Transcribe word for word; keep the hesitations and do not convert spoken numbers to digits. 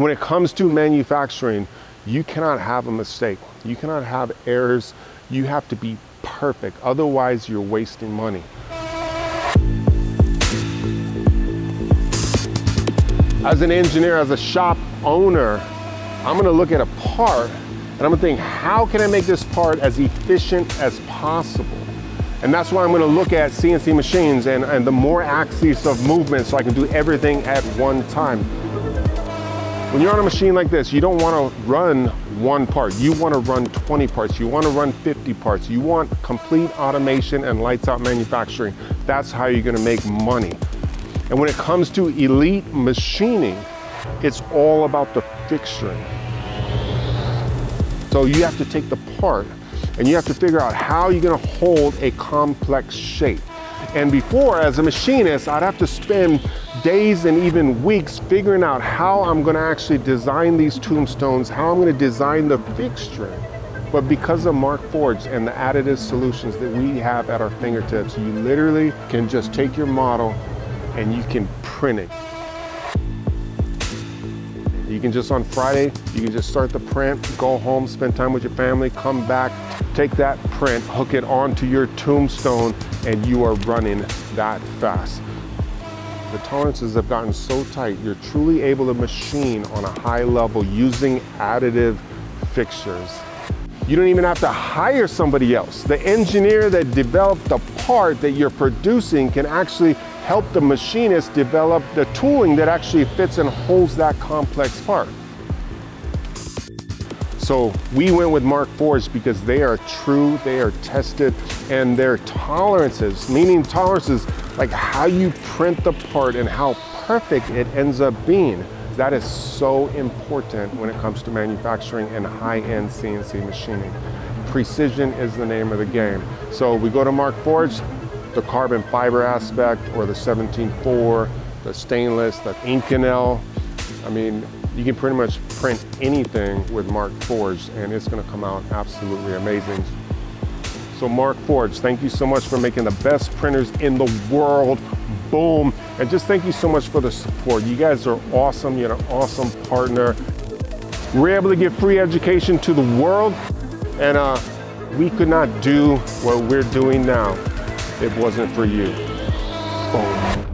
When it comes to manufacturing, you cannot have a mistake. You cannot have errors. You have to be perfect. Otherwise, you're wasting money. As an engineer, as a shop owner, I'm gonna look at a part and I'm gonna think, how can I make this part as efficient as possible? And that's why I'm gonna look at C N C machines and, and the more axes of movement so I can do everything at one time. When you're on a machine like this, you don't wanna run one part. You wanna run twenty parts. You wanna run fifty parts. You want complete automation and lights out manufacturing. That's how you're gonna make money. And when it comes to elite machining, it's all about the fixturing. So you have to take the part and you have to figure out how you're gonna hold a complex shape. And before, as a machinist, I'd have to spend days and even weeks figuring out how I'm gonna actually design these tombstones, how I'm gonna design the fixturing. But because of Markforged and the additive solutions that we have at our fingertips, you literally can just take your model and you can print it. You can just on Friday, you can just start the print, go home, spend time with your family, come back, take that print, hook it onto your tombstone, and you are running that fast. The tolerances have gotten so tight, you're truly able to machine on a high level using additive fixtures. You don't even have to hire somebody else. The engineer that developed the part that you're producing can actually help the machinist develop the tooling that actually fits and holds that complex part. So we went with Markforged because they are true, they are tested, and their tolerances, meaning tolerances like how you print the part and how perfect it ends up being. That is so important when it comes to manufacturing and high-end C N C machining. Precision is the name of the game. So we go to Markforged, the carbon fiber aspect, or the seventeen four, the stainless, the Inconel. I mean, you can pretty much print anything with Markforged and it's gonna come out absolutely amazing. So Markforged, thank you so much for making the best printers in the world. Boom. And just thank you so much for the support. You guys are awesome. You're an awesome partner. We're able to give free education to the world, and uh, we could not do what we're doing now if it wasn't for you. Boom.